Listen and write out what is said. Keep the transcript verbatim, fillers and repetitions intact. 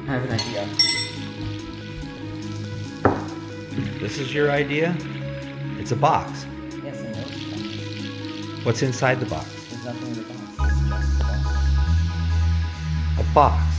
I have an idea. This is your idea? It's a box. Yes, I know it's a box. What's inside the box? There's nothing in the box. It's just a box. A box.